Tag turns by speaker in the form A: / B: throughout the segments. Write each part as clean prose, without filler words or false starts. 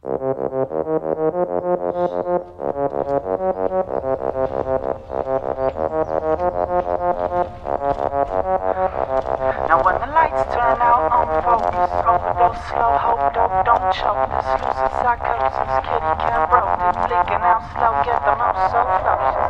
A: Now when the lights turn out, unfocus, overdose, slow, hope, don't choke this. Lucid psychosis, kitty cat broke it, blinking out slow, get the most so ferocious.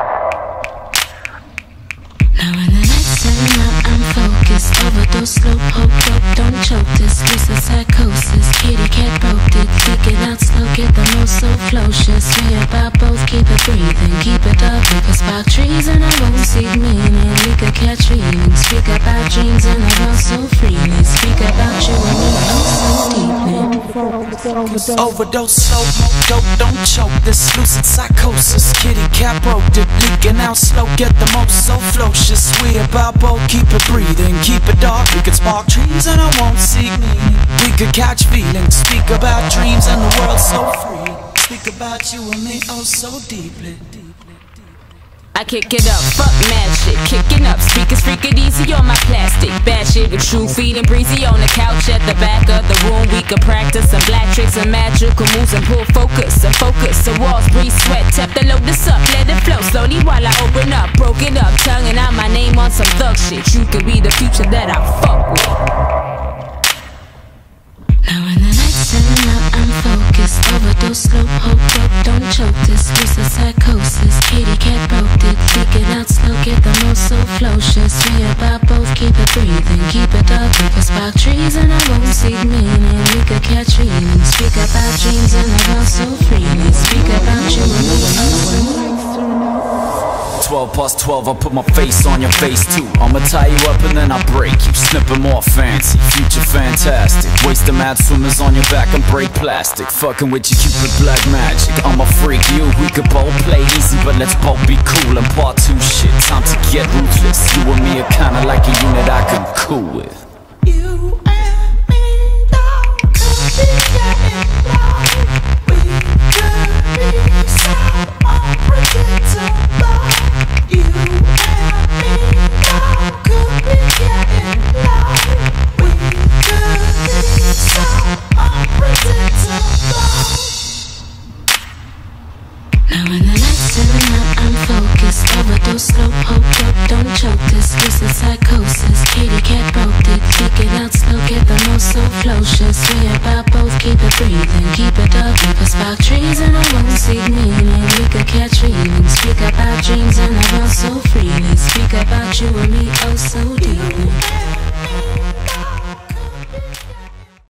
B: Now when the lights turn out, I'm focused, overdose, slow, hope, don't choke this. Lucid psychosis, kitty cat broke it, blinking out slow, get the most so ferocious. We about both, keep it breathing, keep it up. We could spark trees and I won't seek meaning. We could catch feelings, speak about dreams and I want so freely. Speak about you and me, oh so deeply.
A: Overdose, slow, hope, don't choke this. Lucid psychosis, kitty cat broke it, leaking out slow, get the most so ferocious. We about both, keep it breathing, keep it dark. We could spark trees and I won't seek meaning. We could catch feelings, speak about dreams and the world so free. Speak about you and me, oh so deeply.
C: I kick it up, fuck mad shit, kicking up speakers, freak it easy on my plastic. Bad shit with true feet and breezy on the couch at the back of the room. We could practice some black tricks and magical moves and pull focus. And focus, the walls breathe sweat, tap the load this up, let it flow slowly while I open up. Broke it up, tonguing out my name on some thug shit. You could be the future that I fuck with.
B: Now when the lights turn out, I'm focused, overdose, slow, hope, don't choke this. Lucid psychosis, kitty cat broke it, leaking out slow, get the most so ferocious. We about both, keep it breathing, keep it up. We could spark trees and I won't seek meaning. We could catch feelings, speak about dreams and I want so freely. Speak about you and me, oh
A: 12 plus 12, I'll put my face on your face too. I'ma tie you up and then I'll break you. Snipping more fancy, future fantastic. Waste the mad swimmers on your back and break plastic. Fucking with your cupid black magic, I'ma freak you. We could both play easy, but let's both be cool. And part 2 shit, time to get ruthless. You and me are kinda like a unit I can cool with.
B: You and me now could be getting loud. We could be so unpredictable. You and me now could be getting loud. We could be so unpredictable. Now when the lights turn out, I'm focused, overdose, slow, hope, don't choke this. Lucid psychosis, kitty cat broke it, leaking out slow, get the most so ferocious. We about both, keep it breathing, keep it up. We could spark trees and I won't seek meaning. We could catch feelings, speak about dreams and I want so freely. Speak about you and me, oh so deeply.